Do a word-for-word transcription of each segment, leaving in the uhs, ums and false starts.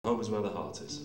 Home is where the heart is.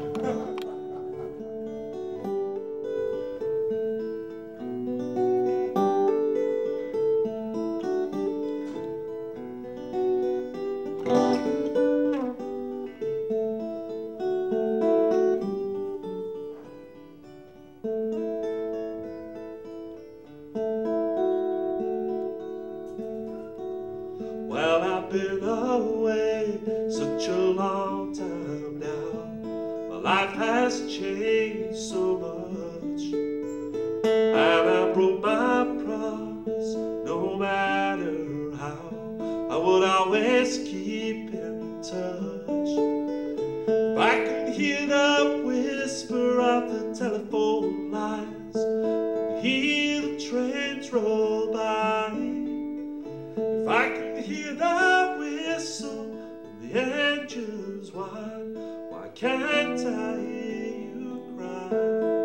Well, I've been away such a long time now. My life has changed so much, and I broke my promise. No matter how, I would always keep in touch. If I could hear the whisper of the telephone lines, could hear the trains roll by, if I could hear the whistle and the engines whine, why can't I hear you cry?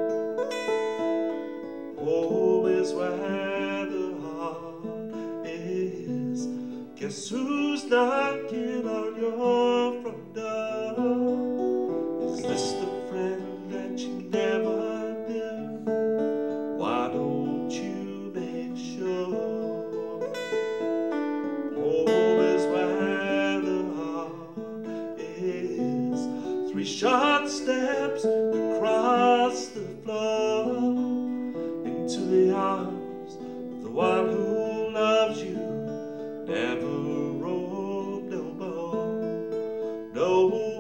Home is where the heart is. Guess who's knocking on your front door? Is this the friend that you never knew? Why don't you make sure? Three short steps across the floor into the arms of the one who loves you. Never roam no more, no more.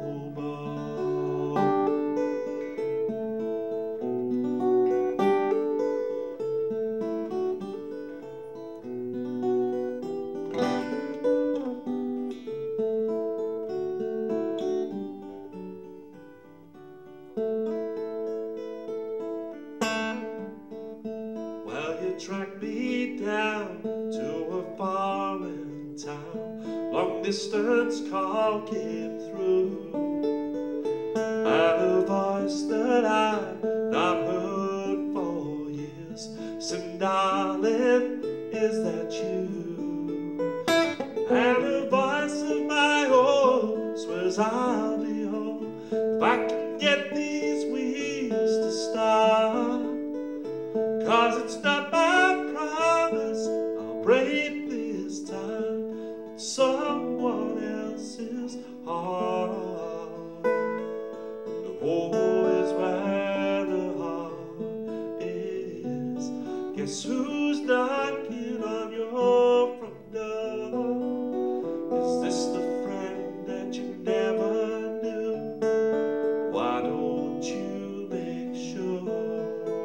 Track me down to a foreign town. Long distance call came through, and a voice that I've not heard for years said, darling, is that you? And a voice of my own swears I'll be home if I can get these wheels to start. 'Cause it's not my promise, I'll break this time. It's someone else's heart. The home is where the heart is. Guess who's knocking on your front door? Is this the friend that you never knew? Why don't you make sure?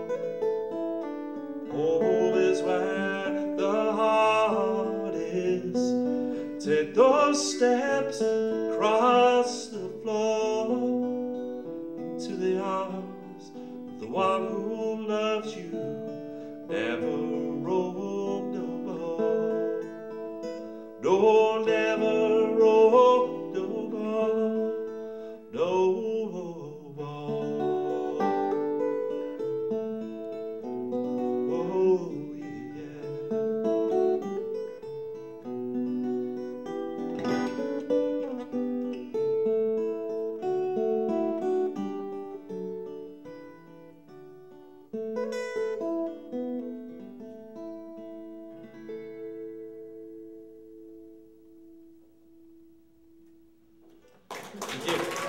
Home is where the heart is. Take those steps across the floor into the arms of the one who loves you. Never roam no more, no, never roam no more, no more. Thank you.